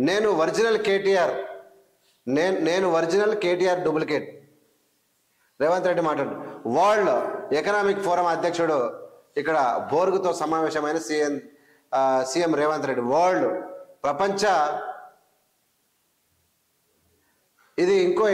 నేను original KTR, నేను original KTR duplicate. Revanth Reddy మాట్లాడు. వరల్డ్ ఎకనామిక్ ఫోరం అధ్యక్షుడు ఇక్కడ బోర్గుతో సమావేశమైన సీఎం రేవంత్ రెడ్డి. వరల్డ్ ప్రపంచ ఇది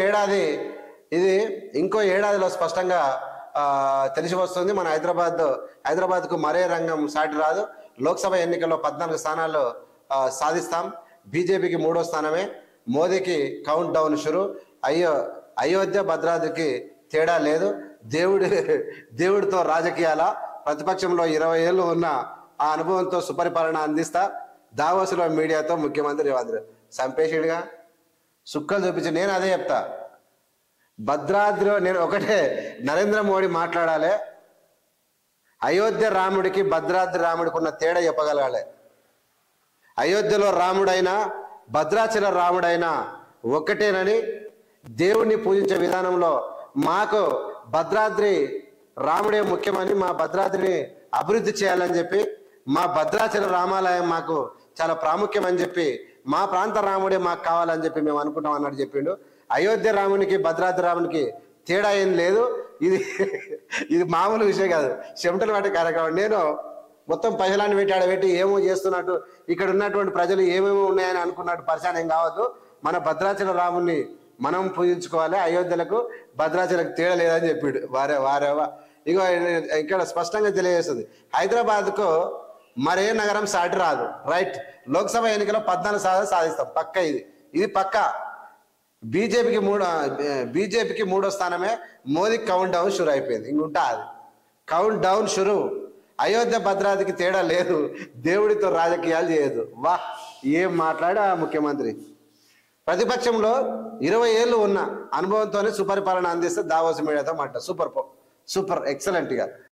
ఇంకో ఏడాదిలో స్పష్టంగా తెలిసి వస్తుంది. మన హైదరాబాద్కు మరే రంగం సాటి రాదు. లోక్సభ ఎన్నికల్లో 14 స్థానాల్లో సాధిస్తాం. బీజేపీకి 3వ స్థానమే. మోదీకి కౌంట్ డౌన్ షురు. అయోధ్య భద్రాద్రికి తేడా లేదు. దేవుడితో రాజకీయాల ప్రతిపక్షంలో 20 ఏళ్ళు ఉన్న ఆ అనుభవంతో సుపరిపాలన అందిస్తా. దావోసులో మీడియాతో ముఖ్యమంత్రి రేవంత్ రెడ్డి సంపేషుడిగా సుక్కలు చూపించి నేను అదే చెప్తా. భద్రాద్రిలో నేను ఒకటే, నరేంద్ర మోడీ మాట్లాడాలి. అయోధ్య రాముడికి భద్రాద్రి రాముడికి ఉన్న తేడా చెప్పగలగాలి. అయోధ్యలో రాముడైనా భద్రాచల రాముడైనా ఒక్కటేనని, దేవుణ్ణి పూజించే విధానంలో మాకు భద్రాద్రి రాముడే ముఖ్యమని, మా భద్రాద్రిని అభివృద్ధి చేయాలని చెప్పి, మా భద్రాచల రామాలయం మాకు చాలా ప్రాముఖ్యమని చెప్పి, మా ప్రాంత రాముడే మాకు కావాలని చెప్పి మేము అనుకుంటాం అన్నట్టు చెప్పిండు. అయోధ్య రామునికి భద్రాద్రి రామునికి తేడా ఏం లేదు. ఇది మామూలు విషయం కాదు, చెమటలు పట్టే కార్యక్రమం. నేను మొత్తం పైసలాన్ని పెట్టి ఏమో చేస్తున్నట్టు, ఇక్కడ ఉన్నటువంటి ప్రజలు ఏమేమో ఉన్నాయని అనుకున్నట్టు పరిశాన్ ఏం కావద్దు. మన భద్రాచల రాముని మనం పూజించుకోవాలి. అయోధ్యలకు భద్రాచలకు తేడా లేదని చెప్పాడు. వారేవా ఇగో ఇక్కడ స్పష్టంగా తెలియజేస్తుంది. హైదరాబాద్కు మరే నగరం సాటి రాదు. రైట్. లోక్సభ ఎన్నికలో 14 స్థానాలు సాధిస్తాం. పక్క ఇది పక్క. బీజేపీకి 3వ స్థానమే. మోదీకి కౌంట్ డౌన్ షురు అయిపోయింది. ఇంకుంటా అది కౌంట్ డౌన్ షురు. అయోధ్య భద్రాద్రికి తేడా లేదు. దేవుడితో రాజకీయాలు చేయదు. వా ఏం మాట్లాడా ముఖ్యమంత్రి. ప్రతిపక్షంలో 20 ఏళ్ళు ఉన్న అనుభవంతోనే సుపరిపాలన అందిస్తే దావోస్ మీడియాతో మాట. సూపర్ ఎక్సలెంట్గా